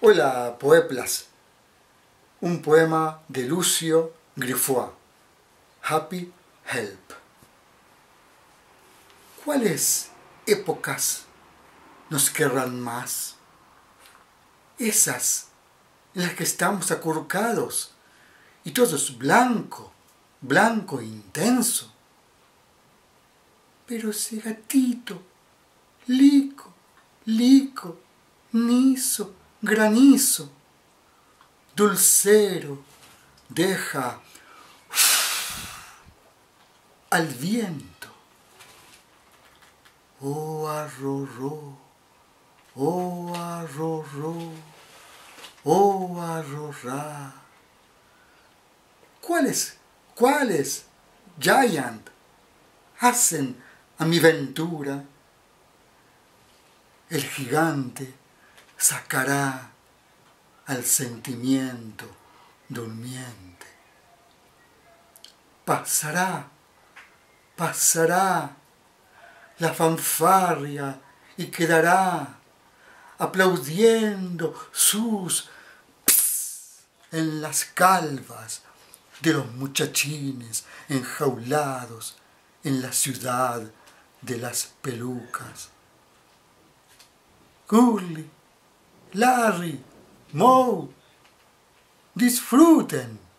Hola, Poeplas. Un poema de Lucio Griffois. Happy Help. ¿Cuáles épocas nos querrán más? Esas en las que estamos acurrucados y todo es blanco, blanco e intenso. Pero ese gatito, lico, lico, niso, granizo, dulcero, deja al viento. Oh arroró, oh arroró, oh arrorrá. ¿Cuáles, Giant, hacen a mi ventura? El gigante sacará al sentimiento durmiente. Pasará la fanfarria y quedará aplaudiendo sus ps en las calvas de los muchachines enjaulados en la ciudad de las pelucas. Curly, Larry, Moe, disfruten